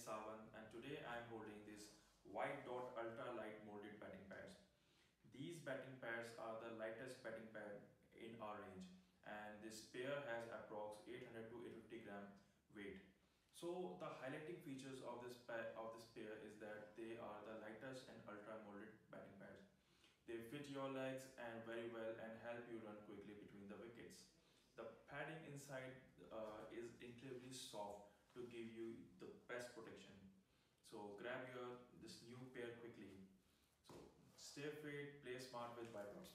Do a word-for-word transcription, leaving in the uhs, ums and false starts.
Savan and today I am holding this White Dot Ultra Light Molded Batting Pads. These batting pads are the lightest batting pad in our range, and this pair has approx eight hundred to eight hundred fifty gram weight. So the highlighting features of this pair of this pair is that they are the lightest and ultra molded batting pads. They fit your legs and very well and help you run quickly between the wickets. The padding inside uh, is incredibly soft to give you the best protection. So grab your this new pair quickly. So stay fit, play smart with White Dot.